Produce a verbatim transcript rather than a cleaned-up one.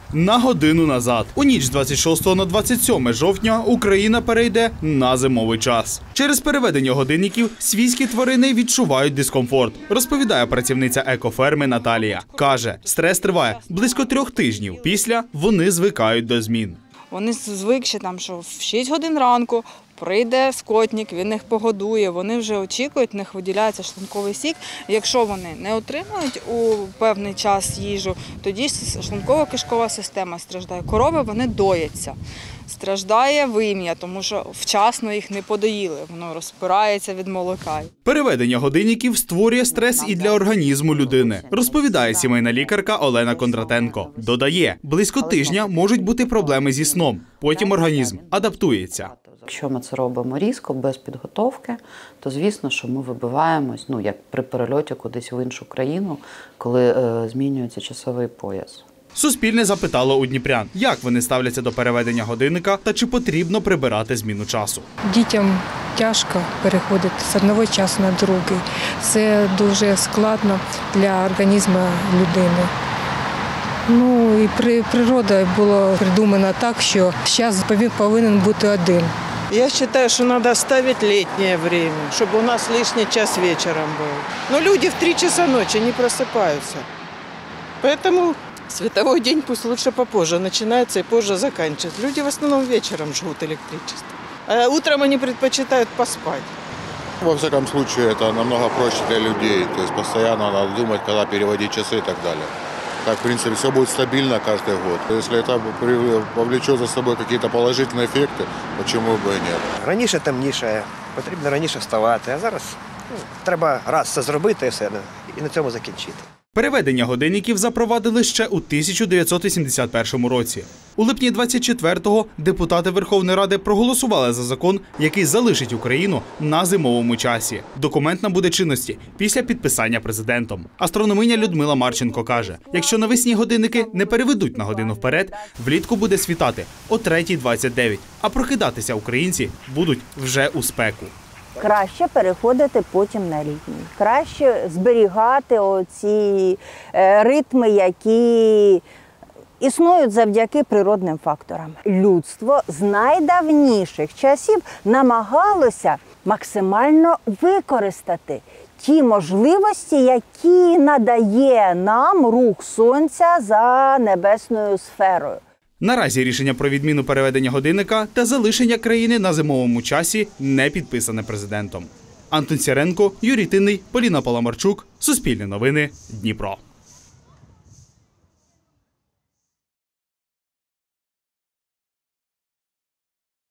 на годину назад. У ніч з двадцять шостого на двадцять сьоме жовтня Україна перейде на зимовий час. Через переведення годинників свійські тварини відчувають дискомфорт, розповідає працівниця екоферми Наталія. Каже, стрес триває близько трьох тижнів. Після вони звикають до змін. Вони звикші, там, що в шість годин ранку прийде скотник, він їх погодує, вони вже очікують, в них виділяється шлунковий сік. Якщо вони не отримують у певний час їжу, тоді шлунково-кишкова система страждає. Корови, вони дояться. Страждає вим'я, тому що вчасно їх не подоїли, воно розпирається від молока. Переведення годинників створює стрес і для організму людини, розповідає сімейна лікарка Олена Кондратенко. Додає, близько тижня можуть бути проблеми зі сном, потім організм адаптується. Якщо ми це робимо різко, без підготовки, то звісно, що ми вибиваємось, ну, як при перельоті кудись в іншу країну, коли е, змінюється часовий пояс. Суспільне запитало у дніпрян, як вони ставляться до переведення годинника та чи потрібно прибирати зміну часу. Дітям тяжко переходити з одного часу на другий. Це дуже складно для організму людини. Ну і природа була придумана так, що час повинен бути один. Я считаю, что надо оставить летнее время, чтобы у нас лишний час вечером был. Но люди в три часа ночи не просыпаются. Поэтому световой день пусть лучше попозже начинается и позже заканчивается. Люди в основном вечером жгут электричество. А утром они предпочитают поспать. Во всяком случае, это намного проще для людей. То есть постоянно надо думать, когда переводить часы и так далее. Так, в принципе, все будет стабильно каждый год. Если это повлечет за собой какие-то положительные эффекты, почему бы и нет? Раніше темніше, потрібно раніше вставати, а зараз ну, треба раз це зробити і все, і на цьому закінчити. Переведення годинників запровадили ще у тисяча дев'ятсот вісімдесят першому році. У липні двадцять четвертого депутати Верховної Ради проголосували за закон, який залишить Україну на зимовому часі. Документ набуде чинності після підписання президентом. Астрономиня Людмила Марченко каже, якщо навесні годинники не переведуть на годину вперед, влітку буде світати о третій двадцять дев'ять, а прокидатися українці будуть вже у спеку. Краще переходити потім на літній. Краще зберігати оці ритми, які існують завдяки природним факторам. Людство з найдавніших часів намагалося максимально використати ті можливості, які надає нам рух сонця за небесною сферою. Наразі рішення про відміну переведення годинника та залишення країни на зимовому часі не підписане президентом. Антон Сіренко, Юрій Тинний, Поліна Паламарчук, Суспільне новини, Дніпро.